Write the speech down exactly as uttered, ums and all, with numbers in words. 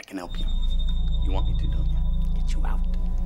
can help you. You want me to, don't you? Get you out.